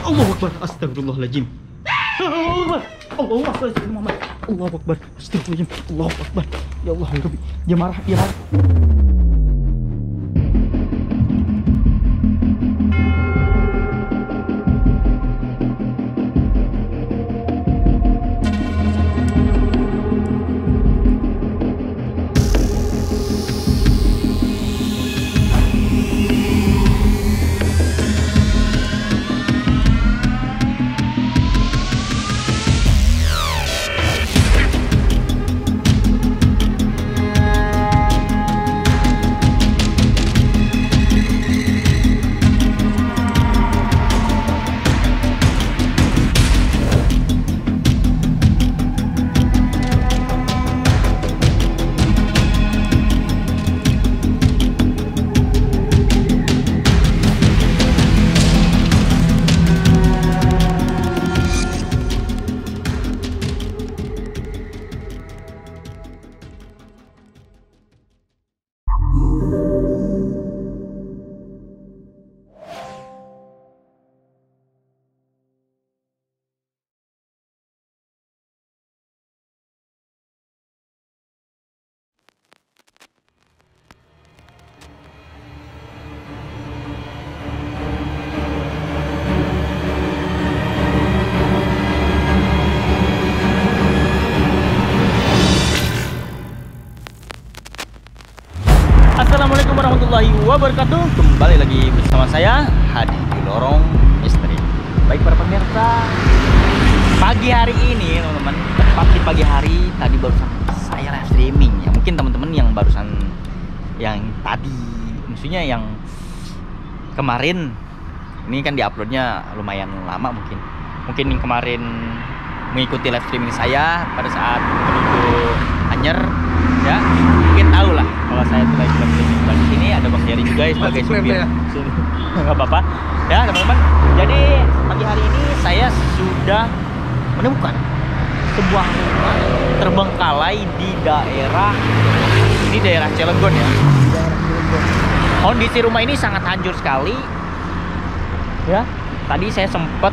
Allahu Akbar. Astagfirullahaladzim. Allahu Akbar. Allahu Akbar. Allahu Akbar. Astagfirullahaladzim. Allahu Akbar. Ya Allah, ya Rabbi. Dia marah, dia marah. Assalamualaikum warahmatullahi wabarakatuh. Kembali lagi bersama saya Hadi di Lorong Misteri. Baik para pemirsa, pagi hari ini teman-teman, tepat di pagi hari tadi barusan saya live streaming ya. Mungkin teman-teman yang barusan, yang tadi, maksudnya yang kemarin, ini kan diuploadnya lumayan lama mungkin yang kemarin mengikuti live streaming saya pada saat menuju Anyer ya, mungkin tahu lah kalau saya tuh live streaming di sini. Ada Bang Jerry juga sebagai supir ya. Nggak apa-apa ya teman-teman. Jadi pagi hari ini saya sudah menemukan sebuah rumah terbengkalai di daerah Cilegon ya. Kondisi rumah ini sangat hancur sekali ya. Tadi saya sempat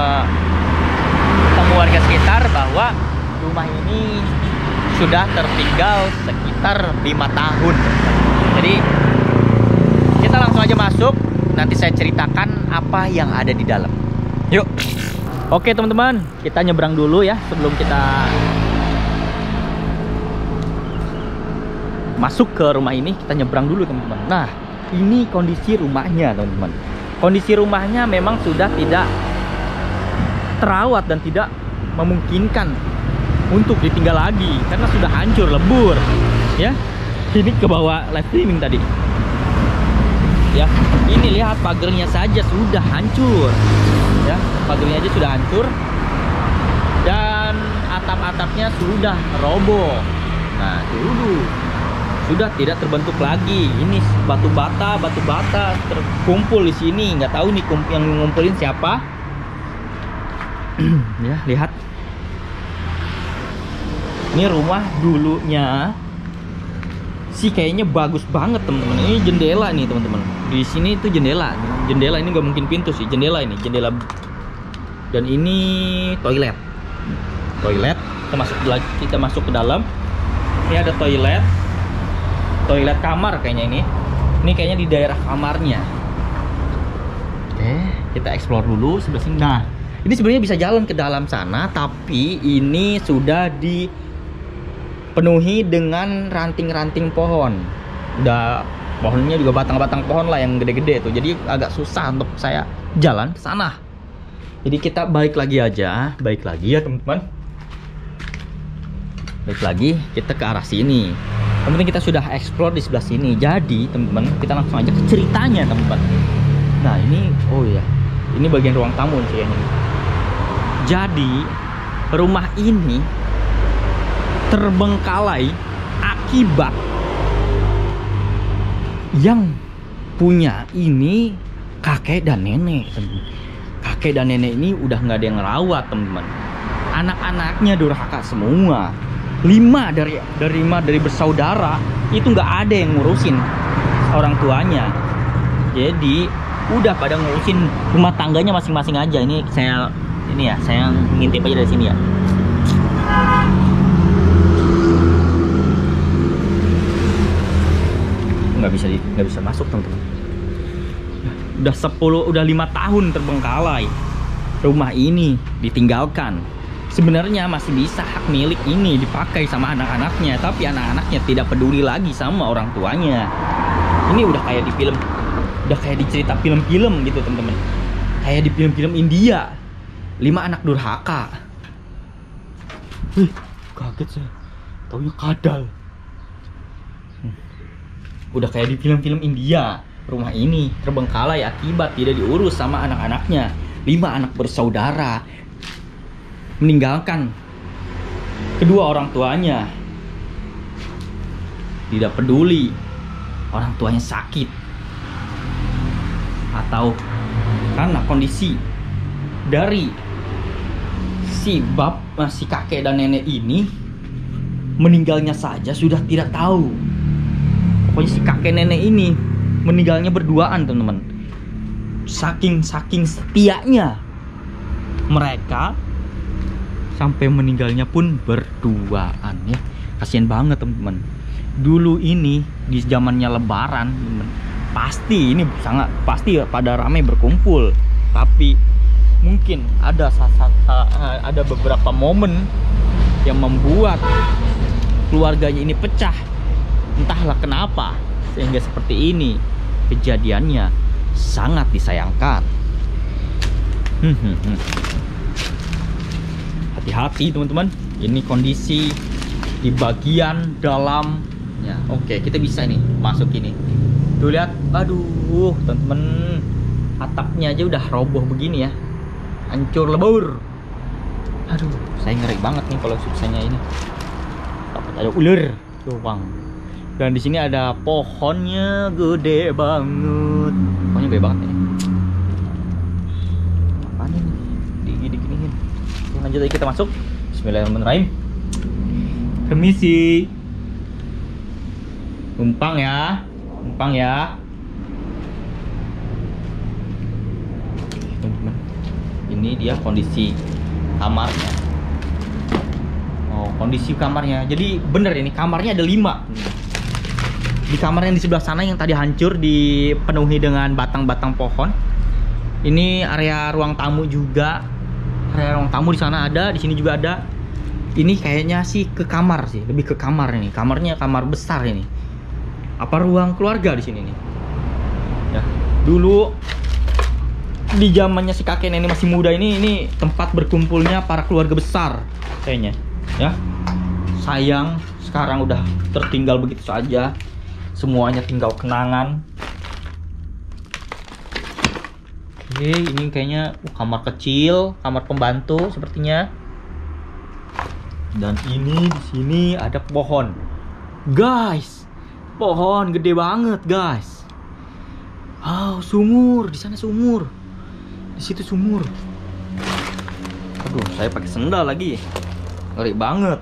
ketemu warga sekitar bahwa rumah ini sudah tertinggal sekitar 5 tahun. Jadi kita langsung aja masuk. Nanti saya ceritakan apa yang ada di dalam. Yuk. Oke teman-teman, kita nyebrang dulu ya sebelum kita masuk ke rumah ini. Kita nyebrang dulu teman-teman. Nah, ini kondisi rumahnya teman-teman. Kondisi rumahnya memang sudah tidak terawat dan tidak memungkinkan untuk ditinggal lagi karena sudah hancur lebur ya. Ini ke bawah live streaming tadi ya. Ini lihat pagernya saja sudah hancur ya, pagernya aja sudah hancur dan atap-atapnya sudah roboh. Nah dulu sudah tidak terbentuk lagi. Ini batu bata terkumpul di sini. Nggak tahu nih yang ngumpulin siapa ya. Lihat, ini rumah dulunya sih kayaknya bagus banget teman-teman. Ini jendela nih teman-teman. Di sini itu jendela ini nggak mungkin pintu sih, jendela ini jendela. Dan ini toilet. Kita masuk ke dalam. Ini ada toilet kamar kayaknya ini. Ini kayaknya di daerah kamarnya. Oke, kita explore dulu sebelah sini. Nah, ini sebenarnya bisa jalan ke dalam sana, tapi ini sudah dipenuhi dengan ranting-ranting pohon. Udah pohonnya juga batang-batang pohon lah yang gede-gede tuh. Jadi agak susah untuk saya jalan ke sana. Jadi kita balik lagi ya teman-teman. Balik lagi kita ke arah sini. Teman-teman, kita sudah explore di sebelah sini. Jadi teman-teman, kita langsung aja ke ceritanya teman-teman. Nah ini, oh ya, ini bagian ruang tamu nih kayaknya. Jadi rumah ini terbengkalai akibat yang punya ini kakek dan nenek. Kakek dan nenek ini udah nggak ada yang ngerawat teman-teman. Anak-anaknya durhaka semua. 5 dari bersaudara itu nggak ada yang ngurusin orang tuanya. Jadi udah pada ngurusin rumah tangganya masing-masing aja. Ini saya ngintip aja dari sini ya. Nggak bisa masuk teman-teman. Udah 5 tahun terbengkalai. Rumah ini ditinggalkan. Sebenarnya masih bisa hak milik ini dipakai sama anak-anaknya, tapi anak-anaknya tidak peduli lagi sama orang tuanya. Ini udah kayak di film, udah kayak di cerita film-film gitu teman-teman. Kayak di film-film India. 5 anak durhaka. Wih, kaget saya. Taunya kadal. Udah kayak di film-film India. Rumah ini terbengkalai akibat tidak diurus sama anak-anaknya. 5 anak bersaudara meninggalkan kedua orang tuanya. Tidak peduli orang tuanya sakit atau karena kondisi dari si kakek dan nenek ini meninggalnya saja sudah tidak tahu. Pokoknya si kakek nenek ini meninggalnya berduaan teman-teman. Saking setianya mereka sampai meninggalnya pun berduaan ya. Kasian banget teman-teman. Dulu ini di zamannya lebaran teman, pasti pada ramai berkumpul. Tapi mungkin ada beberapa momen yang membuat keluarganya ini pecah. Entahlah kenapa sehingga seperti ini kejadiannya. Sangat disayangkan. Hati-hati teman-teman. Ini kondisi di bagian dalam ya. Oke, kita bisa nih masuk ini. Tuh lihat, aduh teman-teman, atapnya aja udah roboh begini ya, hancur lebur. Aduh, saya ngeri banget nih kalau susahnya ini. Takut ada ular tuh bang. Dan di sini ada pohonnya gede banget. Pohonnya gede banget ini. Apaan ini? Diginiin. Oke, lanjut aja kita masuk. Bismillahirrahmanirrahim. Permisi. Numpang ya. Teman-teman. Ini dia kondisi kamarnya. Oh, kondisi kamarnya. Jadi bener ini kamarnya ada 5. Di kamar yang di sebelah sana yang tadi hancur dipenuhi dengan batang-batang pohon. Ini area ruang tamu juga. Area ruang tamu di sana ada, di sini juga ada. Ini kayaknya sih ke kamar sih, lebih ke kamar ini. Kamarnya kamar besar ini. Apa ruang keluarga di sini nih? Ya, dulu di zamannya si kakek nenek masih muda ini tempat berkumpulnya para keluarga besar kayaknya. Ya. Sayang sekarang udah tertinggal begitu saja. Semuanya tinggal kenangan. Oke, ini kayaknya kamar kecil, kamar pembantu sepertinya. Dan ini di sini ada pohon. Guys, pohon gede banget, guys. Oh, sumur, di sana sumur. Di situ sumur. Aduh, saya pakai sendal lagi. Ngeri banget.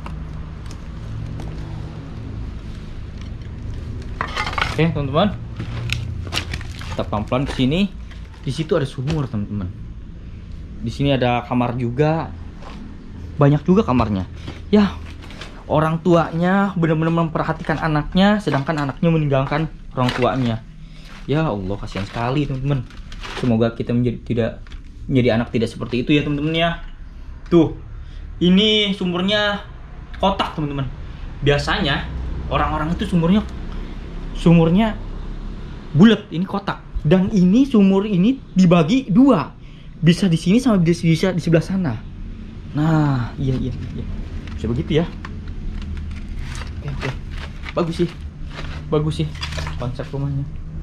Oke teman-teman, kita pelan-pelan ke sini. Di situ ada sumur teman-teman. Di sini ada kamar juga, banyak juga kamarnya. Ya, orang tuanya benar-benar memperhatikan anaknya, sedangkan anaknya meninggalkan orang tuanya. Ya Allah, kasihan sekali teman-teman. Semoga kita menjadi anak tidak seperti itu ya teman-teman ya. Tuh, ini sumurnya kotak teman-teman. Biasanya orang-orang itu sumurnya bulat, ini kotak. Dan ini sumur ini dibagi 2. Bisa di sini sama bisa di sebelah sana. Nah, iya. Bisa begitu ya. Oke. Bagus sih konsep rumahnya.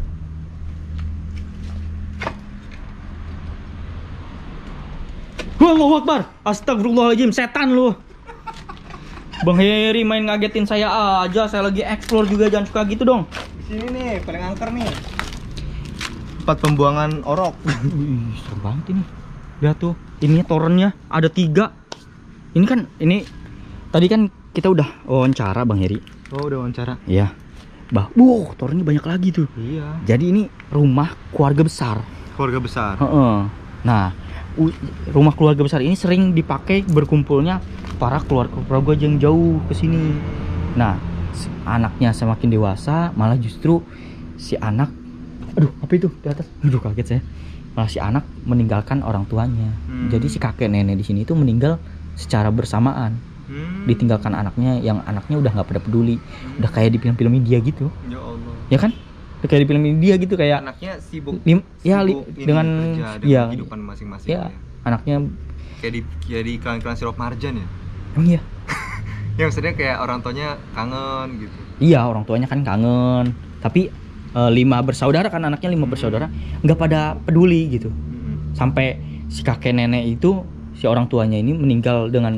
Allahu Akbar. Astagfirullahaladzim, setan lu. Bang Heri main ngagetin saya aja. Saya lagi explore juga, jangan suka gitu dong. Di sini nih, paling angker nih. Tempat pembuangan orok. Wih, serem banget ini. Lihat tuh, ini torennya ada 3. Ini tadi kan kita udah wawancara Bang Heri. Oh, udah wawancara. Iya. Tornya banyak lagi tuh. Iya. Jadi ini rumah keluarga besar. Keluarga besar. Heeh. Nah, rumah keluarga besar ini sering dipakai berkumpulnya para keluarga yang jauh ke sini. Nah, anaknya semakin dewasa, malah justru si anak, aduh apa itu di atas? Aduh kaget saya. Malah si anak meninggalkan orang tuanya. Jadi si kakek nenek di sini itu meninggal secara bersamaan. Ditinggalkan anaknya, yang anaknya udah nggak pada peduli, udah kayak di film-film India gitu. Ya Allah. Ya kan? Udah kayak di film India gitu, kayak Anaknya sibuk. dengan ya, kehidupan masing-masing. ya anaknya Kayak di iklan-iklan sirup marjan ya. emang iya. Ya maksudnya kayak orang tuanya kangen gitu. Iya, orang tuanya kan kangen. Tapi 5 bersaudara kan, anaknya 5 bersaudara, nggak pada peduli gitu. Sampai si kakek nenek itu, si orang tuanya ini meninggal dengan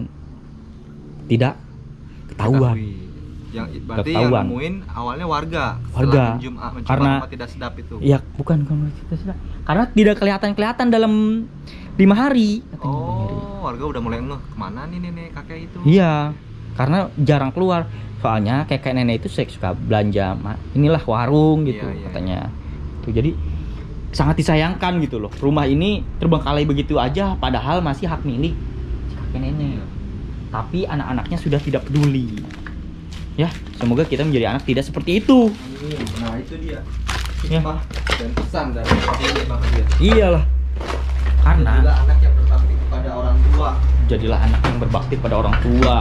tidak ketahuan. Yang berarti Ketahuan. yang nemuin awalnya warga. Mencium Karena aroma tidak sedap itu. Ya bukan tidak sedap. Karena tidak kelihatan dalam 5 hari. Katanya Bang Heri. Warga udah mulai ngeh kemana nih nenek kakek itu. Iya, karena jarang keluar. Soalnya kakek nenek itu suka belanja, inilah warung gitu Iya. katanya. Tuh, jadi sangat disayangkan gitu loh. Rumah ini terbengkalai begitu aja, padahal masih hak milik si kakek nenek. Tapi anak-anaknya sudah tidak peduli. Ya, semoga kita menjadi anak tidak seperti itu. Nah itu dia. Ya. Hikmah dan pesan dari Bang Heri. Iyalah. Karena Jadilah anak yang berbakti kepada orang tua. jadilah anak yang berbakti pada orang tua.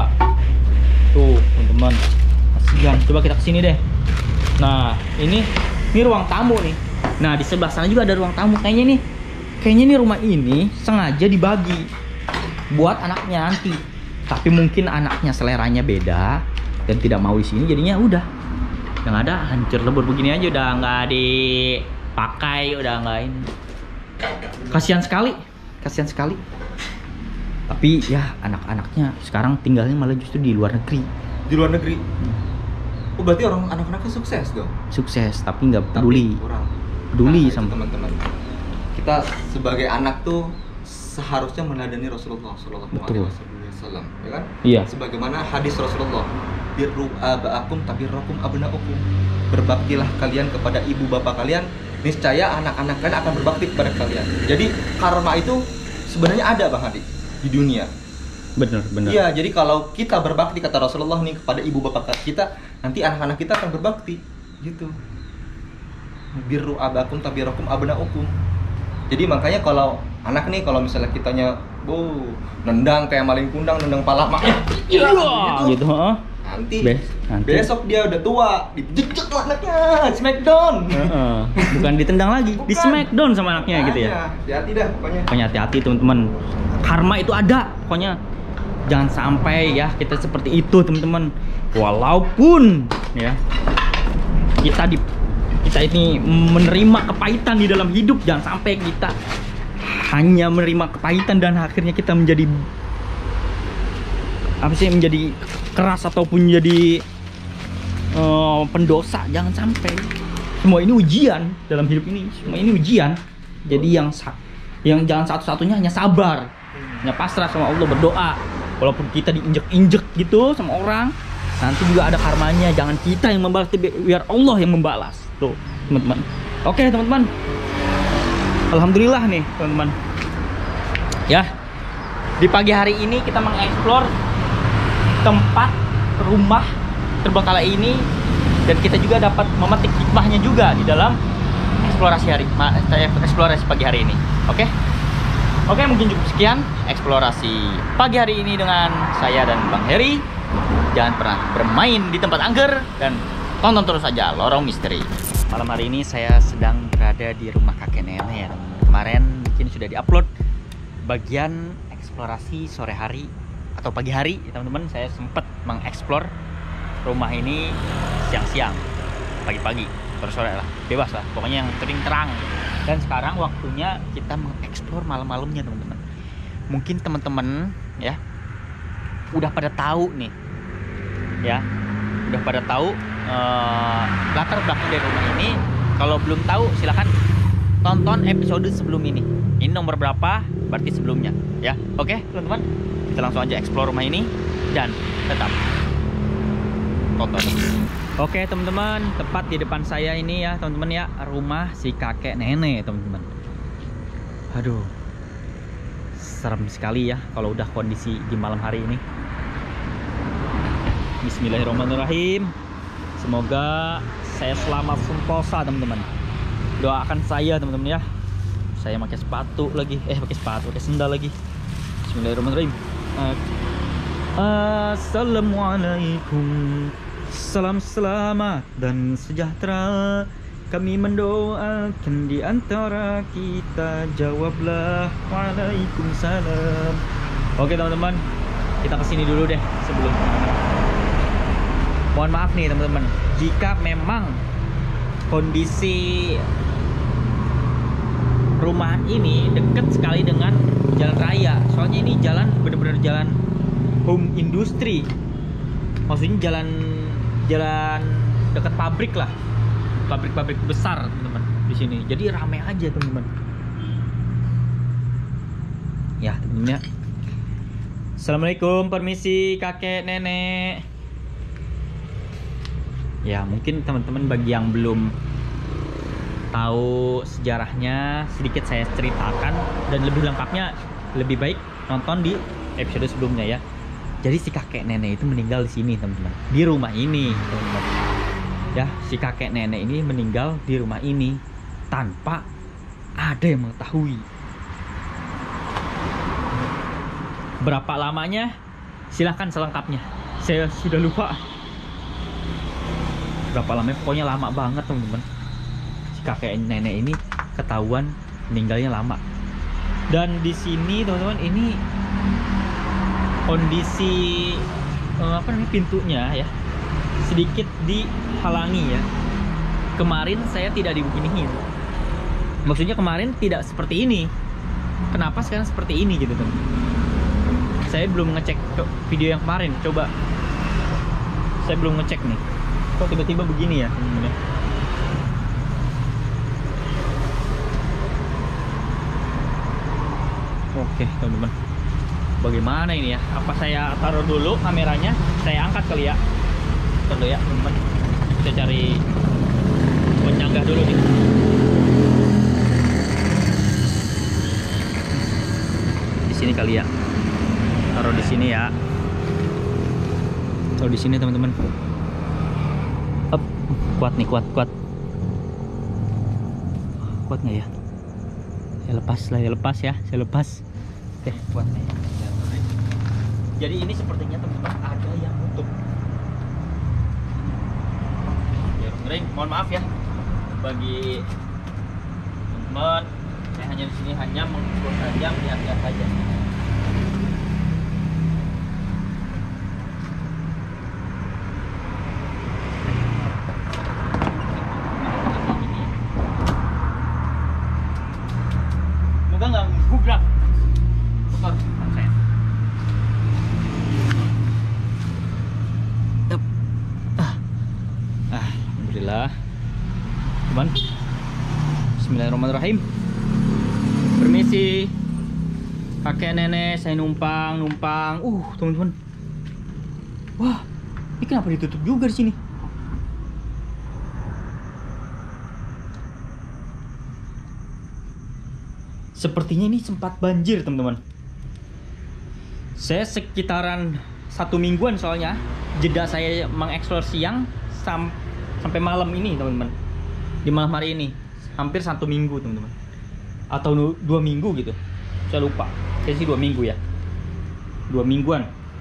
Tuh, teman-teman. Kasihan. Coba kita kesini deh. Nah, ini ruang tamu nih. Nah, di sebelah sana juga ada ruang tamu. Kayaknya nih rumah ini sengaja dibagi buat anaknya nanti. Tapi mungkin anaknya seleranya beda dan tidak mau di sini, jadinya udah. Yang ada hancur lebur begini aja, udah nggak dipakai, udah nggak ini. Kasihan sekali. Tapi ya anak-anaknya sekarang tinggalnya malah justru di luar negeri. Di luar negeri. Oh berarti anak-anaknya sukses dong. Sukses tapi nggak peduli. Tapi kurang. Peduli Nah, sama teman-teman. Kita sebagai anak tuh seharusnya meneladani Rasulullah Sallallahu Alaihi Wasallam, ya kan? Iya. Sebagaimana hadis Rasulullah, birru abaakum tabirrakum abnaukum. Berbaktilah kalian kepada ibu bapak kalian, niscaya anak-anak kalian akan berbakti kepada kalian. Jadi karma itu sebenarnya ada Bang Hadi di dunia. Bener. Iya, jadi kalau kita berbakti kata Rasulullah nih kepada ibu bapak kita, nanti anak-anak kita akan berbakti, gitu. Birru abakum tabirakum abnaukum. Jadi makanya kalau anak nih, kalau misalnya kitanya, nendang kayak maling kundang, nendang pala maknya, gitu. nanti Nanti. besok dia udah tua, dijejek tuh anaknya, smackdown. Bukan ditendang lagi, di Bukan. smackdown sama anaknya gitu ya. Hati-hati dah pokoknya. Pokoknya hati-hati teman-teman. Karma itu ada, pokoknya jangan sampai ya kita seperti itu teman-teman. Walaupun ya kita ini menerima kepahitan di dalam hidup, jangan sampai kita hanya menerima kepahitan dan akhirnya kita menjadi menjadi keras ataupun jadi pendosa. Jangan sampai. Semua ini ujian dalam hidup ini. Semua ini ujian. Jadi yang jangan satu-satunya hanya sabar, hanya pasrah sama Allah, berdoa. Walaupun kita diinjek-injek gitu sama orang, nanti juga ada karmanya. Jangan kita yang membalas, biar Allah yang membalas. Tuh, teman-teman. Oke, teman-teman. Alhamdulillah nih, teman-teman. Ya, di pagi hari ini kita mengeksplor tempat rumah terbengkalai ini, dan kita juga dapat memetik hikmahnya juga di dalam eksplorasi pagi hari ini. Oke, mungkin cukup sekian eksplorasi pagi hari ini dengan saya dan Bang Heri. Jangan pernah bermain di tempat angker dan tonton terus saja Lorong Misteri. Malam hari ini saya sedang berada di rumah kakek nenek ya, teman-teman. Kemarin mungkin sudah diupload bagian eksplorasi sore hari atau pagi hari ya, teman-teman. Saya sempat mengeksplor rumah ini siang-siang, pagi-pagi, sore-sore lah, bebas lah, pokoknya yang terang. Dan sekarang waktunya kita mengeksplor malam-malamnya, teman-teman. Mungkin teman-teman ya udah pada tahu nih, ya udah pada tahu latar belakang dari rumah ini. Kalau belum tahu silahkan tonton episode sebelum ini. Ini nomor berapa berarti sebelumnya ya. Oke teman-teman, kita langsung aja explore rumah ini dan tetap kotor. Oke teman-teman, tepat di depan saya ini ya teman-teman ya, rumah si kakek nenek teman-teman. Aduh, serem sekali ya kalau udah kondisi di malam hari ini. Bismillahirrahmanirrahim. Semoga saya selamat sentosa teman-teman. Doakan saya teman-teman ya. Saya pakai sepatu lagi, pakai sendal lagi. Bismillahirrahmanirrahim. Assalamualaikum. Salam selamat dan sejahtera. Kami mendoakan di antara kita, jawablah waalaikumsalam. Oke teman-teman, kita kesini dulu deh sebelum. Mohon maaf nih teman-teman, jika memang kondisi rumah ini dekat sekali dengan jalan raya. Soalnya ini jalan bener-bener jalan home industri. Maksudnya jalan dekat pabrik lah. Pabrik-pabrik besar teman-teman di sini. Jadi rame aja teman-teman. Ya teman-teman ya. Assalamualaikum, permisi kakek nenek. Ya mungkin teman-teman bagi yang belum tahu sejarahnya, sedikit saya ceritakan, dan lebih lengkapnya lebih baik nonton di episode sebelumnya ya. Jadi si kakek nenek itu meninggal di sini teman-teman, di rumah ini teman-teman. Ya, si kakek nenek ini meninggal di rumah ini tanpa ada yang mengetahui. Berapa lamanya? Silahkan selengkapnya. Saya sudah lupa. Berapa lamanya? Pokoknya lama banget teman-teman. Si kakek nenek ini ketahuan meninggalnya lama. Dan di sini teman-teman, ini kondisi pintunya ya sedikit dihalangi ya. Kemarin saya tidak dibeginiin. Maksudnya kemarin tidak seperti ini. Kenapa sekarang seperti ini gitu teman? Saya belum ngecek video yang kemarin. Coba saya belum ngecek nih. Kok tiba-tiba begini ya teman-teman? Oke teman-teman, bagaimana ini ya? Apa saya taruh dulu kameranya? Saya angkat kali ya. Bentar dulu ya teman-teman. Kita cari penyanggah dulu nih. Di sini kali ya. Taruh di sini ya. Taruh di sini teman-teman. Up, kuat nih, kuat. Kuat nggak ya? Saya lepas ya. Saya lepas. Kuat nih. Jadi ini sepertinya teman-teman ada yang nutup. Mohon maaf ya bagi teman-teman. Saya hanya di sini hanya mengukur saja, lihat-lihat saja. Semoga nggak gubrak. Kotor saya. Alhamdulillah teman. Bismillahirrahmanirrahim. Permisi kakek nenek, saya numpang. Teman-teman, wah, ini kenapa ditutup juga di sini? Sepertinya ini sempat banjir teman-teman. Saya sekitaran 1 mingguan soalnya jeda saya mengeksplor siang sampai malam ini teman-teman. Di malam hari ini hampir 1 minggu teman-teman, atau 2 minggu gitu, saya lupa. Saya sih 2 minggu ya, 2 mingguan.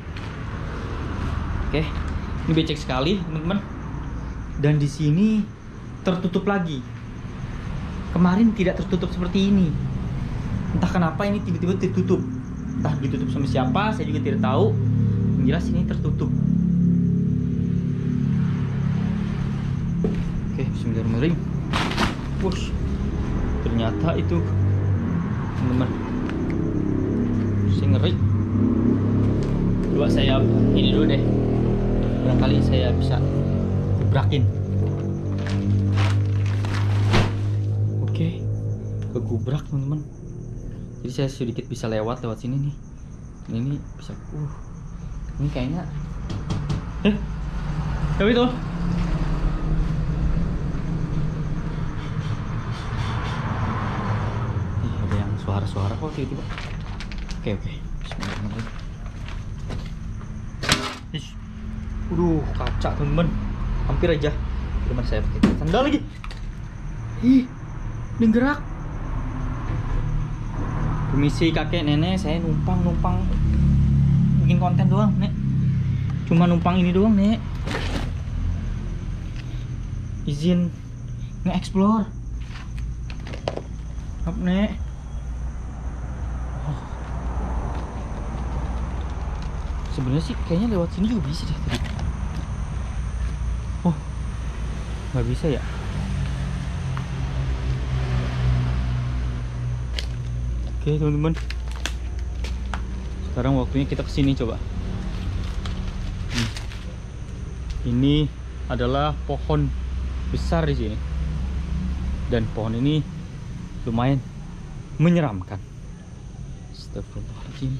Oke, ini becek sekali teman-teman. Dan di sini tertutup lagi. Kemarin tidak tertutup seperti ini. Entah kenapa ini tiba-tiba tertutup. Entah ditutup sama siapa, saya juga tidak tahu. Yang jelas ini tertutup. Oke, bismillahirrahmanirrahim. Wush, ternyata itu teman-teman, saya ngeri. Coba saya ini dulu deh, barangkali saya bisa gebrakin. Oke, kegubrak teman-teman. Jadi saya sedikit bisa lewat sini nih. Ini bisa ini kayaknya Tapi itu. Ih, ada yang suara-suara kok tiba-tiba. Oke. Bismillahirrahmanirrahim. Ish. Kaca temen. Hampir aja. Teman saya pakai sandal lagi. Ih, ini gerak. Permisi kakek nenek, saya numpang bikin konten doang, Nek. Cuma numpang ini doang, Nek. Izin nge-explore. Maaf, Nek. Oh. Sebenarnya sih kayaknya lewat sini juga bisa deh tadi. Oh, nggak bisa ya? Oke teman-teman, sekarang waktunya kita kesini coba. Ini adalah pohon besar di sini, dan pohon ini lumayan menyeramkan. Astagfirullahaladzim.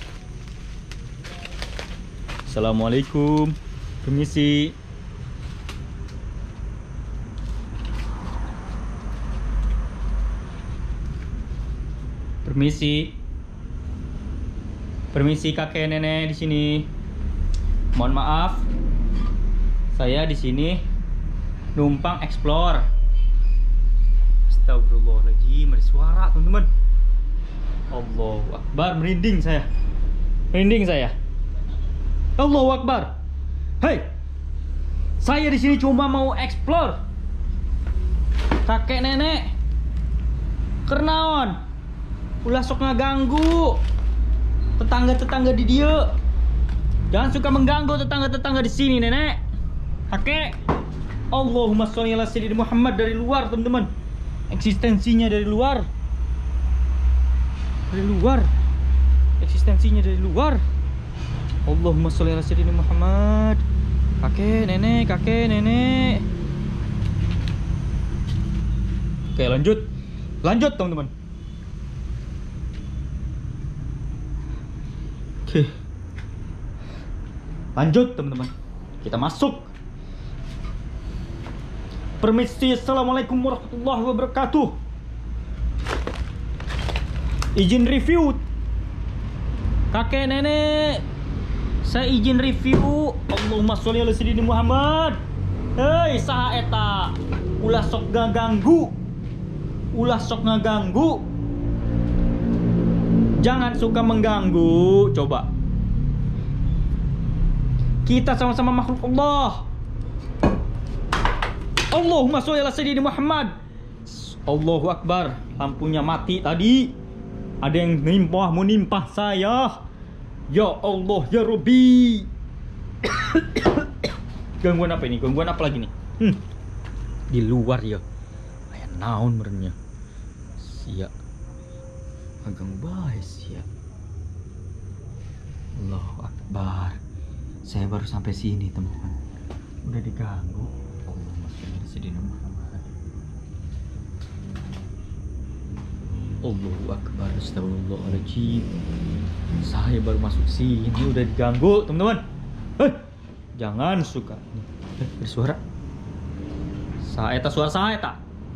Assalamualaikum, permisi. Permisi kakek nenek di sini. Mohon maaf, saya di sini numpang explore. Astagfirullahaladzim, ada suara teman-teman. Allahu Akbar, merinding saya. Allahu Akbar. Hei, saya di sini cuma mau explore. Kakek nenek, kernaon? Ulah sok ngaganggu tetangga-tetangga di dia. Jangan suka mengganggu tetangga-tetangga di sini, nenek. Kakek. Allahumma sholli ala sayyidina Muhammad, dari luar, teman-teman. Eksistensinya dari luar. Eksistensinya dari luar. Allahumma sholli ala sayyidina Muhammad. Kakek, nenek. Oke, lanjut teman-teman. Oke, lanjut teman-teman, kita masuk. Permisi, assalamualaikum warahmatullahi wabarakatuh. Izin review, kakek nenek, saya izin review. Allahumma sholli ala sayyidina Muhammad. Hei, saha eta? Ulah sok ngaganggu. Jangan suka mengganggu. Coba. Kita sama-sama makhluk Allah. Allahumma sholli ala sayyidina Muhammad. Allahu Akbar. Lampunya mati tadi. Ada yang menimpa saya. Ya Allah, ya Rabbi. Gangguan apa ini? Gangguan apa lagi nih? Di luar ya. Kayak naon merenya. Siap. Agak baik ya. Allahu Akbar. Saya baru sampai sini teman-teman. Udah diganggu. Allahumma sholli ala sayyidina Muhammad. Allahu Akbar. Astagfirullahaladzim. Saya baru masuk sini udah diganggu teman-teman. Jangan suka. Ada suara. Suara saeta.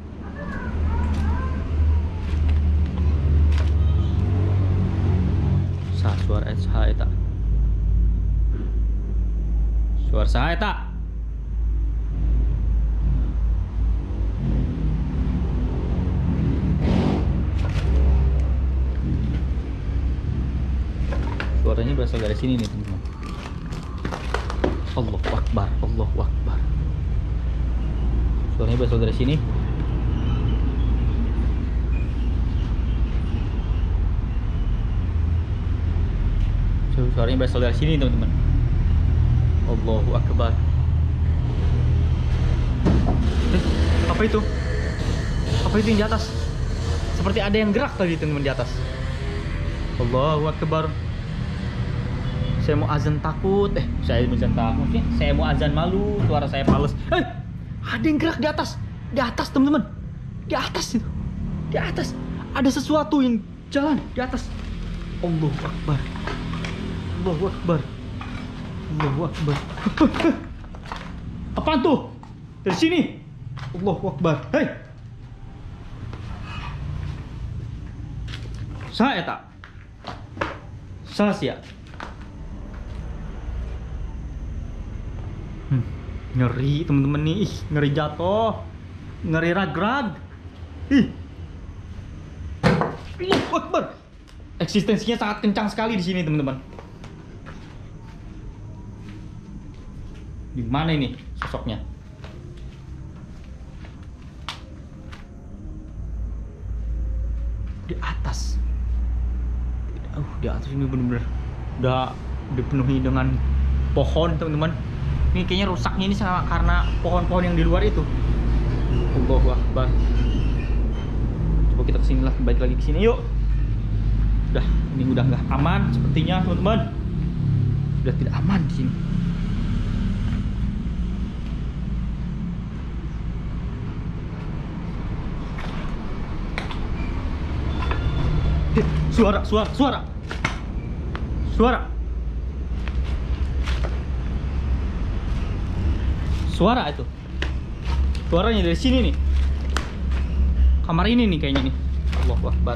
Suara saeta. Suaranya berasal dari sini nih teman-teman. Allahu Akbar. Suaranya berasal dari sini. Suaranya berasal dari sini teman-teman. Allahu Akbar. Apa itu? Apa itu yang di atas? Seperti ada yang gerak tadi teman-teman di atas. Allahu Akbar. Saya mau azan takut. Saya mau azan malu. Suara saya males. Ada yang gerak di atas. Di atas teman-teman. Di atas itu. Di atas. Ada sesuatu yang jalan di atas. Allahu Akbar. Allahu Akbar. Allahu Akbar. Apaan tuh? Dari sini. Allahu Akbar. Hei. Saya tak. Sasia. Ngeri teman-teman nih. Ih, ngeri jatuh. Ngeri rag-rag. Ih. Allahu Akbar. Eksistensinya sangat kencang sekali di sini, teman-teman. Di mana ini sosoknya? Di atas. Di atas ini benar-benar udah dipenuhi dengan pohon, teman-teman. Ini kayaknya rusaknya ini sama karena pohon-pohon yang di luar itu. Allahu Akbar. Coba kita kesini lah, balik lagi ke sini yuk. Udah, ini udah nggak aman sepertinya, teman-teman. Udah tidak aman di sini. Suara. Suara itu. Suaranya dari sini nih. Kamar ini nih kayaknya nih. Allahu Akbar.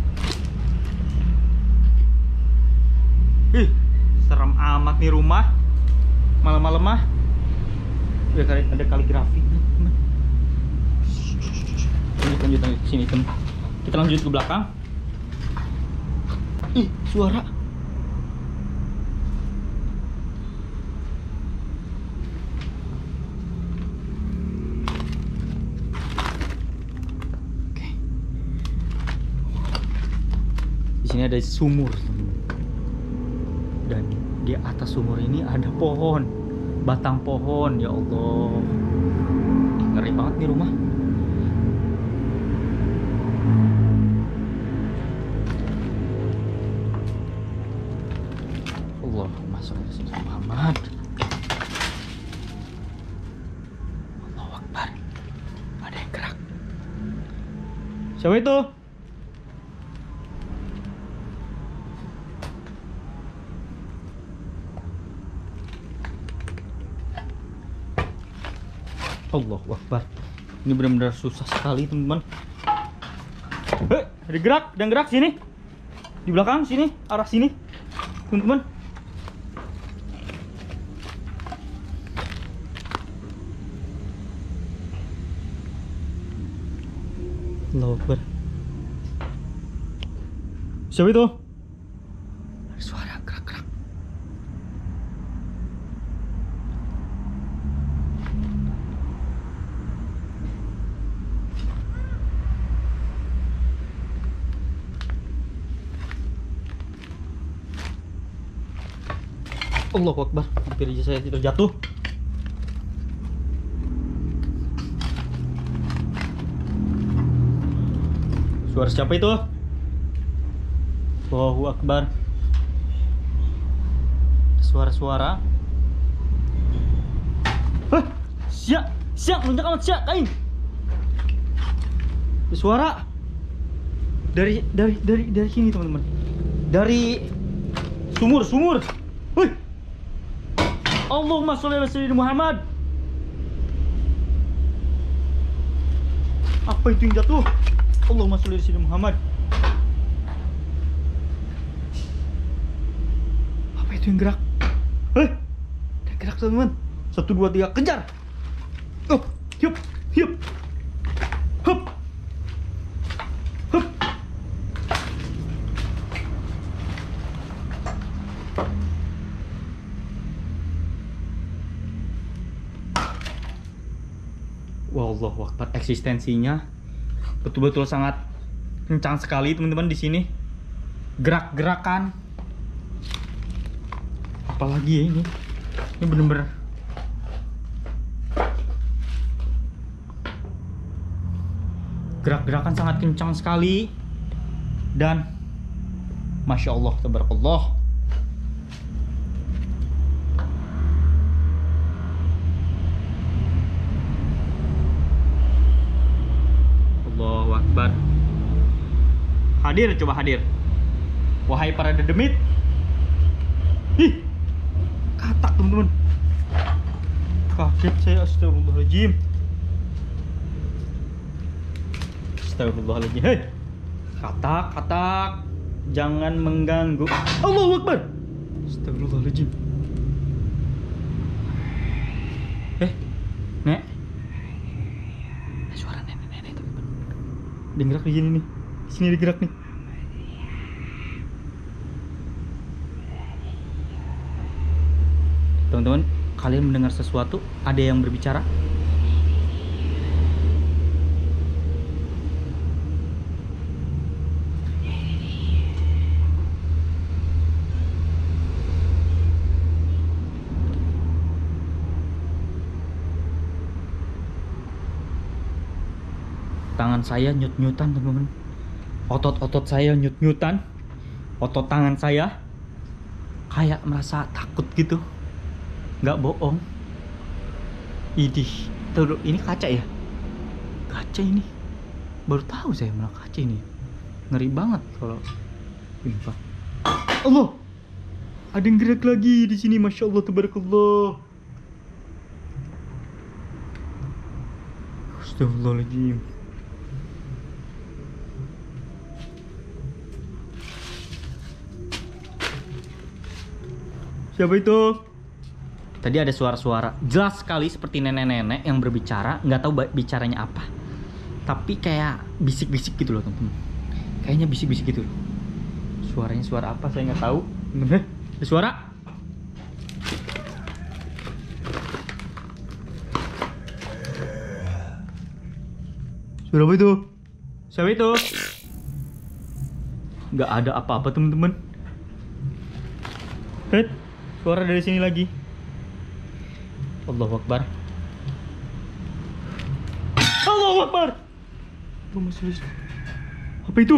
Ih, serem amat nih rumah. Malam-malam mah. Ada kaligrafi. Lanjut ke sini, teman. Kita lanjut ke belakang. Ih, suara. Oke. Di sini ada sumur, dan di atas sumur ini ada pohon, batang pohon. Ya Allah, ngeri banget nih rumah. Allahumma sholli ala sayyidina Muhammad. Allahu Akbar. Ada yang gerak. Siapa itu? Allahu Akbar. Ini benar-benar susah sekali, teman-teman. Ada gerak, dan gerak sini. Di belakang sini, arah sini. Teman-teman. Allahu Akbar. Siapa itu? Ada suara gerak-gerak. Allahu Akbar. Hampir aja saya terjatuh. Suara siapa itu? Allahu Akbar. Suara-suara. Siap, lonjak amat, siap, kain. Suara dari sini, teman-teman. Dari sumur. Wih. Allahumma sholli ala sayyidina Muhammad. Apa itu yang jatuh? Allahumma sholli ala sayyidina Muhammad. Apa itu yang gerak? Ada gerak, teman-teman. 1, 2, 3, kejar. Oh, hiup. Hup. Wallahu Akbar. Eksistensinya betul-betul sangat kencang sekali, teman-teman, di sini. Gerak-gerakan. Apalagi ya ini. Ini bener-bener gerak-gerakan sangat kencang sekali. Dan Masya Allah, tabarakallah. Allahu Akbar. Hadir, coba hadir. Wahai para dedemit. Ih, katak, teman-teman. Kaget saya, astagfirullahaladzim. Astagfirullahaladzim. Hei, katak, jangan mengganggu. Allahu Akbar. Astagfirullahaladzim. Nek. Suara nenek teman-teman. Dia gerak di sini nih. Di sini dia gerak nih. Teman-teman, kalian mendengar sesuatu? Ada yang berbicara? Tangan saya nyut-nyutan teman-teman. Otot-otot saya nyut-nyutan. Otot tangan saya kayak merasa takut gitu. Nggak bohong. Idih, tuh ini kaca ya? Kaca ini. Baru tahu saya malah kaca ini. Ngeri banget kalau ini Pak. Allah. Ada yang gerak lagi di sini, masya Allah, tabarakallah. Astagfirullahaladzim. Siapa itu? Tadi ada suara-suara jelas sekali seperti nenek-nenek yang berbicara. Nggak tahu bicaranya apa, tapi kayak bisik-bisik gitu loh teman-teman. Kayaknya bisik-bisik gitu. Suaranya suara apa saya nggak tahu. Ada suara. Suara apa itu? Siapa itu? Nggak ada apa-apa teman-teman. Suara dari sini lagi. Allahu Akbar. Allahu Akbar. Apa itu?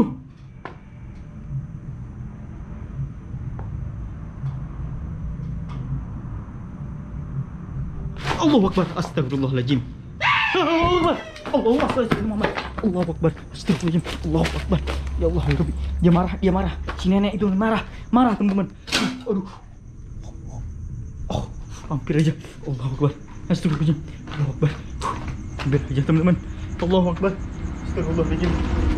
Allahu Akbar. Astagfirullahaladzim. Allahu Akbar. Allahu Akbar. Allahu Akbar. Astagfirullahaladzim. Allahu Akbar. Ya Allah ya Rabbi. Dia marah. Si nenek itu marah teman-teman. Aduh. Hampir aja. Allahu Akbar. Astagfirullahaladzim. Allahu Akbar. Hampir aja teman-teman. Allahu Akbar. Astagfirullahaladzim.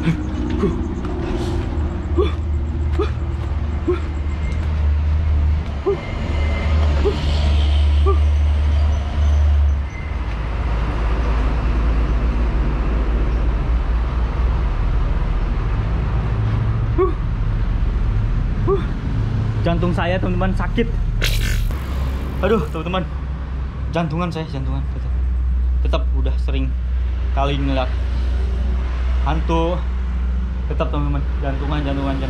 Jantung saya teman-teman sakit. Aduh teman-teman, jantungan tetap udah sering kali ngeliat hantu. Tetap teman-teman, jantungan.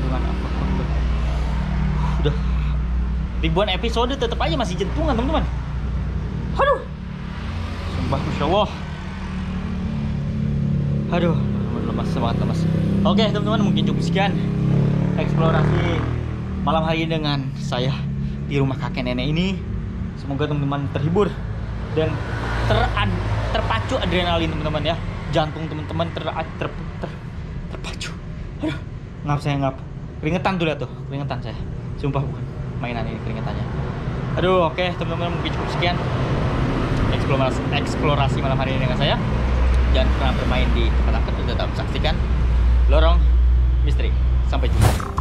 Udah ribuan episode tetap aja masih jantungan teman-teman. Aduh, sumpah masya Allah. Aduh, lemas. Oke teman-teman, mungkin cukup sekian eksplorasi malam hari ini dengan saya di rumah kakek nenek ini. Semoga teman-teman terhibur dan terpacu adrenalin teman-teman ya. Jantung teman-teman terpacu. Aduh, ngap. Keringetan tuh, lihat tuh, keringetan saya. Sumpah bukan mainan ini keringetannya. Aduh, oke teman-teman, mungkin cukup sekian eksplorasi malam hari ini dengan saya. Jangan pernah bermain di tempat angker, tetap saksikan Lorong Misteri. Sampai jumpa.